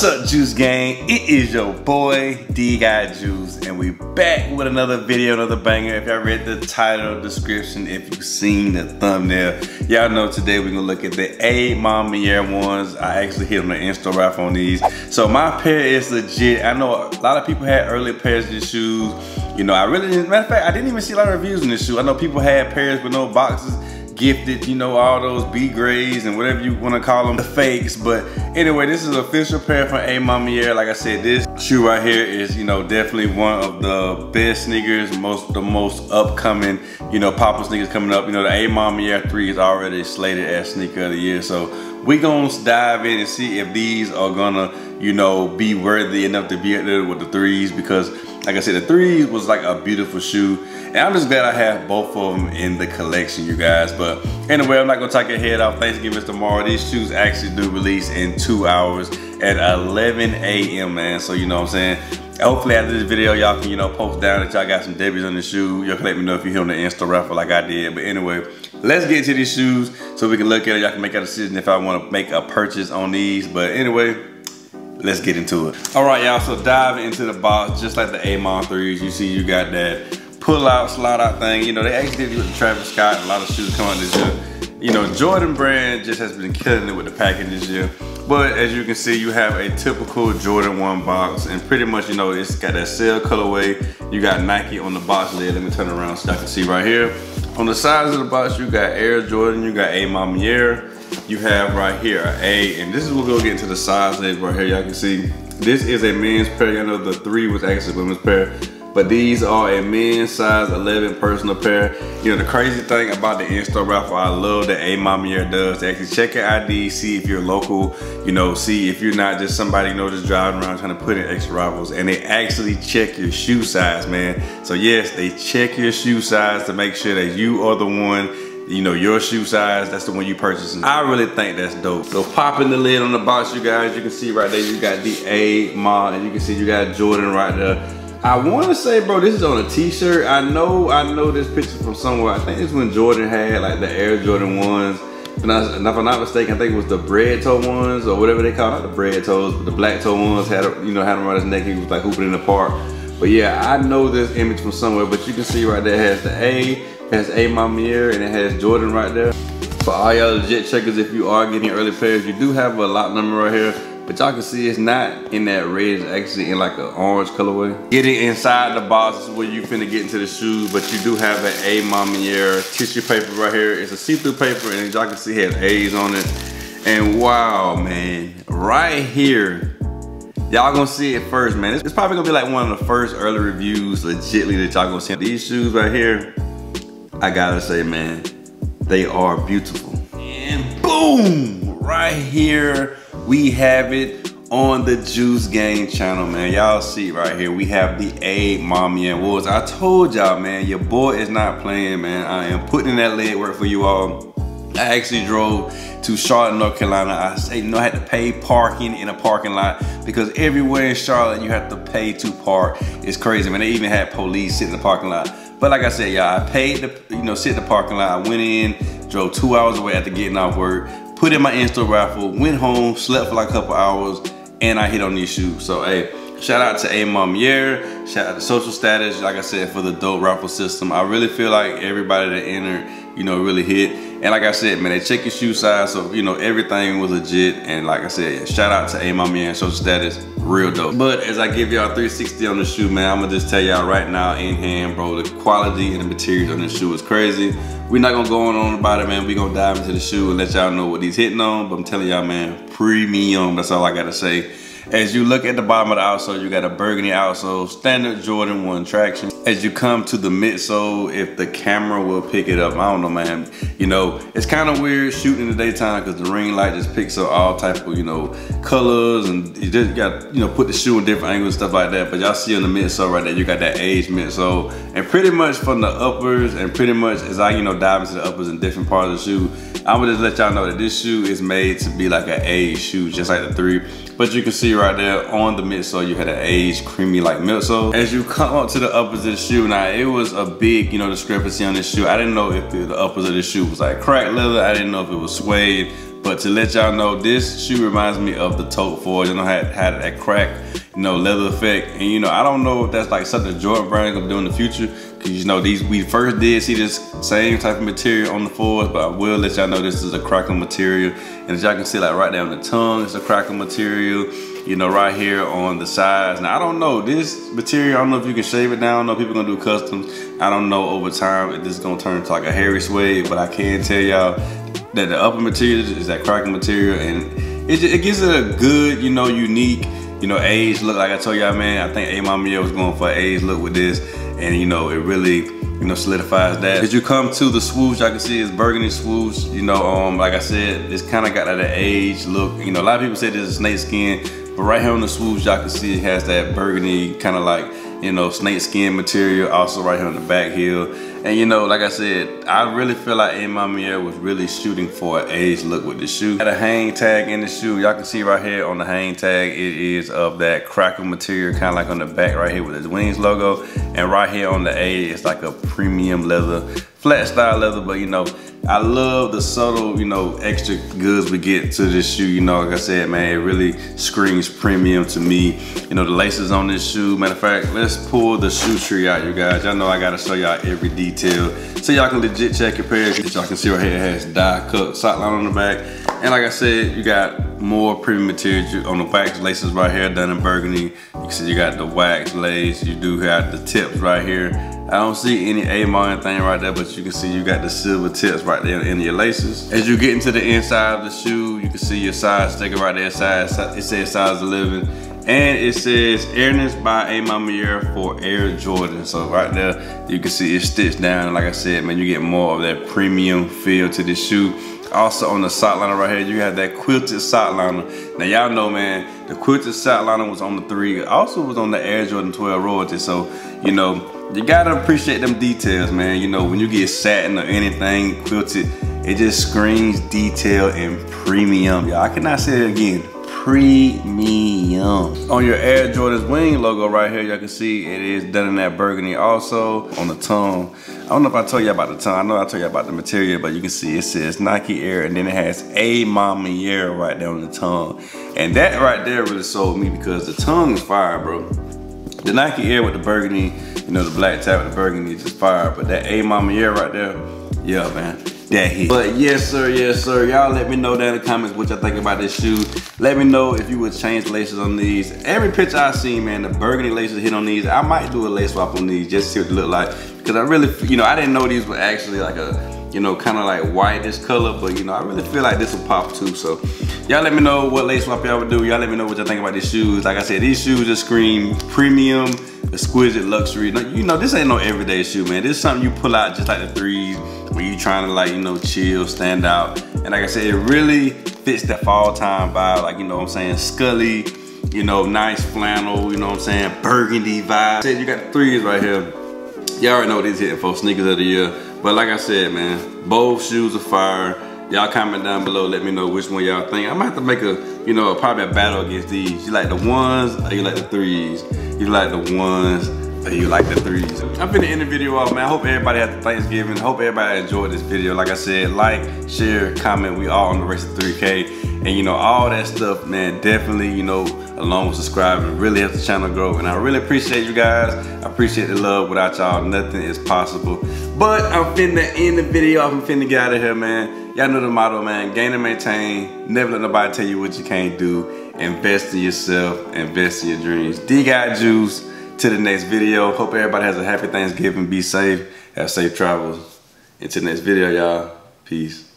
What's up, Juice Gang? It is your boy D Guy Juice, and we back with another video, another banger. If y'all read the title, description, if you've seen the thumbnail, y'all know today we're gonna look at the A Mama Year ones. I actually hit on the in-store raffle on these. So my pair is legit. I know a lot of people had earlier pairs of these shoes. You know, I really didn't, matter of fact, I didn't even see a lot of reviews on this shoe. I know people had pairs with no boxes, gifted, you know, all those B grades and whatever you want to call them, the fakes. But anyway, this is an official pair from A Mama Year. Like I said, this shoe right here is, you know, definitely one of the best sneakers, the most upcoming, you know, popular sneakers coming up. You know, the A Mama Year 3 is already slated as sneaker of the year. So we gonna dive in and see if these are gonna, you know, be worthy enough to be up there with the 3s, because like I said, the 3s was like a beautiful shoe. And I'm just glad I have both of them in the collection, you guys. But anyway, I'm not gonna take your head off. Thanksgiving is tomorrow. These shoes actually do release in 2 hours at 11 a.m., man. So you know what I'm saying? Hopefully after this video, y'all can, you know, post down that y'all got some W's on the shoe. Y'all can let me know if you're here on the Insta raffle like I did. But anyway, let's get to these shoes so we can look at it. Y'all can make a decision if I wanna make a purchase on these. But anyway, let's get into it. All right, y'all, so dive into the box. Just like the A Mama 3s, you see you got that pull out, slide out thing. You know, they actually did it with the Travis Scott. A lot of shoes come out this year. You know, Jordan brand just has been killing it with the package this year. But as you can see, you have a typical Jordan 1 box, and pretty much, you know, it's got that sail colorway. You got Nike on the box lid. Let me turn around so y'all can see right here. On the sides of the box, you got Air Jordan, you got A Mama Year. You have right here an A, and this is what we'll get into the size lid right here. Y'all can see this is a men's pair. I know the 3 was actually a women's pair, but these are a men's size 11 personal pair. You know, the crazy thing about the in-store raffle, I love that A Mama Year does. They actually check your ID, see if you're local, you know, see if you're not just somebody, you know, just driving around trying to put in extra raffles. And they actually check your shoe size, man. So yes, they check your shoe size to make sure that you are the one, you know, your shoe size, that's the one you purchasing. I really think that's dope. So popping the lid on the box, you guys, you can see right there, you got the A Mama, and you can see you got Jordan right there. I want to say, bro, this is on a t-shirt. I know this picture from somewhere. I think it's when Jordan had like the Air Jordan 1s. And if I'm not mistaken, I think it was the bread toe ones or whatever they call it, not the bread toes, but the black toe ones had, you know, had them around his neck. He was like hooping in the park. But yeah, I know this image from somewhere, but you can see right there, it has the A, it has A Mama Year, and it has Jordan right there. For all y'all legit checkers, if you are getting early pairs, you do have a lot number right here. But y'all can see it's not in that red, it's actually in like an orange colorway. Getting inside the box is where you finna get into the shoes, but you do have an A Mama Year tissue paper right here. It's a see-through paper, and y'all can see it has A's on it. And wow, man, right here, y'all gonna see it first, man. It's probably gonna be like one of the first early reviews, legitly, that y'all gonna see. These shoes right here, I gotta say, man, they are beautiful. And boom, right here, we have it on the Juice Gang channel, man. Y'all see right here, we have the A Mama Year Awards. I told y'all, man, your boy is not playing, man. I am putting in that leg work for you all. I actually drove to Charlotte, North Carolina. I had to pay parking in a parking lot, because everywhere in Charlotte you have to pay to park. It's crazy, man. They even had police sitting in the parking lot. But like I said, y'all, I paid to, you know, sit in the parking lot. I went in, drove 2 hours away after getting off work, put in my in-store raffle, went home, slept for like a couple hours, and I hit on these shoes. So hey, shout out to A Mama Year, shout out to Social Status, like I said, for the dope raffle system. I really feel like everybody that entered, you know, really hit. And like I said, man, they check your shoe size, so you know, everything was legit. And like I said, shout out to A Mama Year and Social Status, real dope. But as I give y'all 360 on the shoe, man, I'm gonna just tell y'all right now in hand, bro, the quality and the materials on this shoe is crazy. We're not gonna go on about it, man. We're gonna dive into the shoe and let y'all know what he's hitting on. But I'm telling y'all, man, premium, that's all I gotta say. As you look at the bottom of the outsole, you got a burgundy outsole, standard Jordan 1 traction. As you come to the midsole, if the camera will pick it up, I don't know, man. You know, it's kind of weird shooting in the daytime because the ring light just picks up all type of, you know, colors, and you just got, you know, put the shoe in different angles and stuff like that. But y'all see on the midsole right there, you got that aged midsole. And pretty much from the uppers, and pretty much as I, you know, dive into the uppers in different parts of the shoe, I'm gonna just let y'all know that this shoe is made to be like an aged shoe, just like the 3. But you can see right there on the midsole, you had an aged, creamy like midsole. As you come up to the uppers of the shoe, now it was a big, you know, discrepancy on this shoe. I didn't know if the uppers of the shoe was like cracked leather. I didn't know if it was suede. But to let y'all know, this shoe reminds me of the Tote Forge. You know, had that crack, you know, leather effect. And you know, I don't know if that's like something Jordan Brand gonna do in the future. Cause you know, we first did see this same type of material on the Forge, but I will let y'all know this is a crackle material. And as y'all can see, like right there on the tongue, it's a crackle material. You know, right here on the sides. Now, I don't know, this material, I don't know if you can shave it down. I know people gonna do customs. I don't know over time if this is gonna turn into like a hairy suede, but I can tell y'all that the upper material is that cracking material, and it gives it a good, you know, unique, you know, age look. Like I told y'all, man, I think A. Mamiya was going for an age look with this, and you know, it really, you know, solidifies that. As you come to the swoosh, I can see it's burgundy swoosh. You know, like I said, it's kind of got that age look. You know, a lot of people say this is snake skin, but right here on the swoosh, y'all can see it has that burgundy kind of like, you know, snake skin material. Also right here on the back heel. And you know, like I said, I really feel like A. Mamiya was really shooting for an age look with the shoe. Got a hang tag in the shoe. Y'all can see right here on the hang tag, it is of that crackle material, kind of like on the back right here with the Wings logo. And right here on the A, it's like a premium leather, flat style leather, but you know, I love the subtle, you know, extra goods we get to this shoe. You know, like I said, man, it really screams premium to me. You know, the laces on this shoe. Matter of fact, let's pull the shoe tree out, you guys. Y'all know I gotta show y'all every detail so y'all can legit check your pair. Y'all can see right here, it has die cut sock line on the back. And like I said, you got more premium material on the wax laces right here, done in burgundy. You can see you got the wax lace. You do have the tips right here. I don't see any A-Mamiya thing right there, but you can see you got the silver tips right there in your laces. As you get into the inside of the shoe, you can see your size sticker right there. It says size 11. And it says Airness by A. Mamiya for Air Jordan. So right there, you can see it's stitched down. And like I said, man, you get more of that premium feel to this shoe. Also on the sock liner right here, you have that quilted sock liner. Now y'all know, man, the quilted sock liner was on the 3. Also was on the Air Jordan 12 Royalty. So, you know, you gotta appreciate them details, man. You know, when you get satin or anything quilted, it just screams detail and premium. Y'all, I cannot say it again. Premium. On your Air Jordan's wing logo right here, y'all can see it is done in that burgundy. Also on the tongue, I don't know if I told you about the tongue. I know I told you about the material, but you can see it says Nike Air, and then it has A. Mamiya right there on the tongue. And that right there really sold me, because the tongue is fire, bro. The Nike Air with the burgundy, you know, the black tab with the burgundy is just fire. But that A. Mamiya right there, yeah, man, that hit. But yes, sir, y'all let me know down in the comments what y'all think about this shoe. Let me know if you would change laces on these. Every picture I see, man, the burgundy laces hit on these. I might do a lace swap on these just to see what they look like. Because I really, you know, I didn't know these were actually like a, you know, kind of like whitish color, but you know, I really feel like this will pop too. So y'all let me know what lace swap y'all would do. Y'all let me know what y'all think about these shoes. Like I said, these shoes just scream premium, exquisite luxury. You know, this ain't no everyday shoe, man. This is something you pull out just like the 3s when you trying to, like, you know, chill, stand out. And like I said, it really fits that fall time vibe. Like, you know what I'm saying, Scully, you know, nice flannel, you know what I'm saying, burgundy vibe. Said you got the 3s right here. Y'all already know what these hitting for, sneakers of the year. But like I said, man, both shoes are fire. Y'all comment down below, let me know which one y'all think. I might have to make a, you know, probably a battle against these. You like the 1s or you like the 3s? You like the 1s or you like the 3s? I'm finna end the video off, man. I hope everybody had Thanksgiving. I hope everybody enjoyed this video. Like I said, like, share, comment. We all on the race to 3K. And you know, all that stuff, man, definitely, you know, along with subscribing, really helps the channel grow. And I really appreciate you guys. I appreciate the love. Without y'all, nothing is possible. But I'm finna end the video off. I'm finna get out of here, man. Y'all know the motto, man. Gain and maintain. Never let nobody tell you what you can't do. Invest in yourself. Invest in your dreams. D Got Juice. To the next video. Hope everybody has a happy Thanksgiving. Be safe. Have safe travels. Until the next video, y'all. Peace.